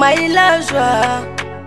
la joie.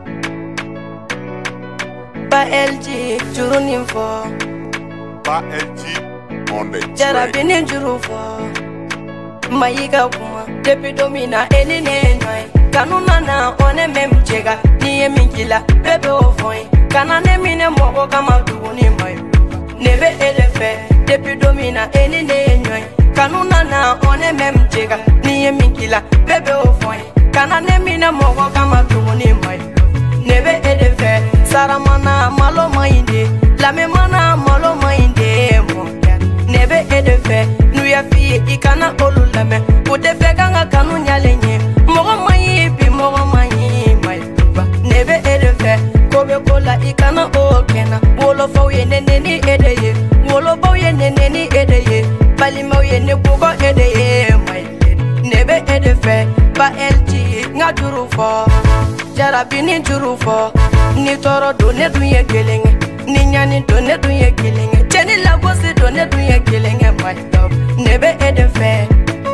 Pas LG, juru ninfo. Pas LG, on the track. Jarabini juru fo. Mayiga kuma, depuis domina eni nenoi. Kanuna na one mem chega, ni emingila, bebe ofoi. Kanane mine mogo kama duguni mai. Neve elefe, depuis domina eni nenoi. Kanuna na one mem chega, ni emingila, bebe ofoi. Kanane mine mogo kama duguni mai. Neve elefe, saramana malo mainde, lame mana malo mainde mo. Neve elefe, nuya fi ikana olu lame. Ute fekanga kanu nyalenye, mogo mayi bi mogo mayi mai tuba. Neve elefe, kobe kola ikana okena. Wolo fo ye neneni edeye, wolo bo ye neneni edeye. Balima ye ne bugo edeye mai. Neve elefe, ba LG nga juru fo. Jarabini juru fo. Ni toro do ne dunye gelenge, ni nyani do ne dunye gelenge. Cheni la gosi do ne dunye gelenge my love. Neve elefe.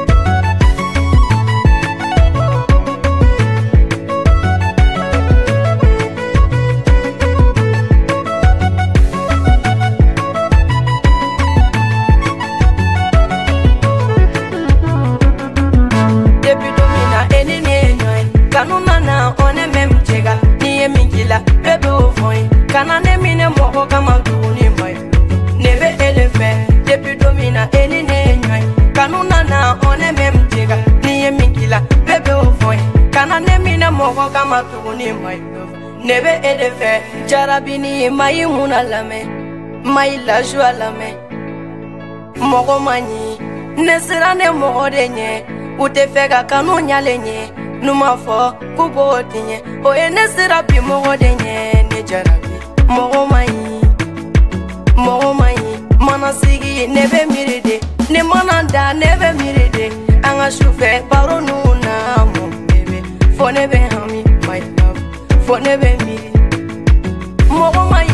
Kanuna na one mem chega, ni emingila, bebe ofoi. Kanane mine mogo kama duni mai. Neve elefe, depuis domina eni nenoi. Kanuna na one mem chega, ni emingila, bebe ofoi. Kanane mine mogo kama duni mai. Neve elefe, jarabini mai muna lame, mai la joie lame. Mogo mani, nesirane mogo denye, ute fega kanu nyalenye. Numa fo kubo dinye o ene sirapi mogo denye ne jarabi mogo mai mana sigi nebe miride ne mana da nebe miride anga shufe baro nuna mo bebe fo nebe hami my love fo nebe miri mogo mai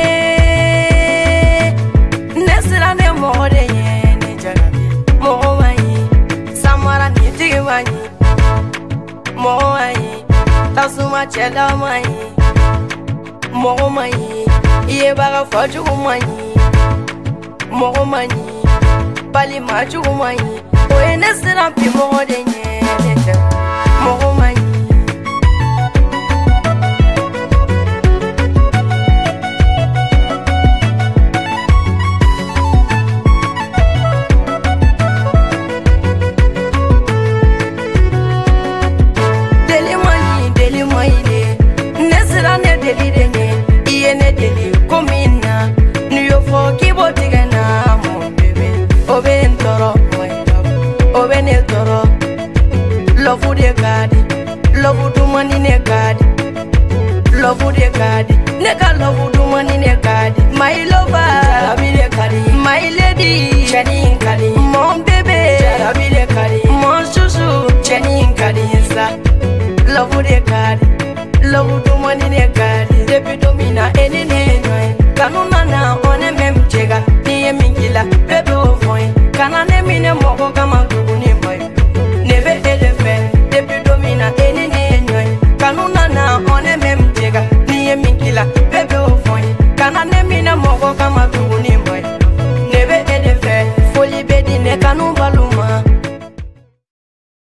ne sirane mogo denye ne jarabi mogo mai samara ni tigwani Moai, tasuma chela mai. Moai, iye baga faju mai. Moai, bali maju mai. Oene sirampi modenye. Moai. Love de gadi, love do money ne gadi, love de gadi, neka love do money ne gadi. My lover, jarabi de gadi, my lady, shani gadi, mon bebe, jarabi de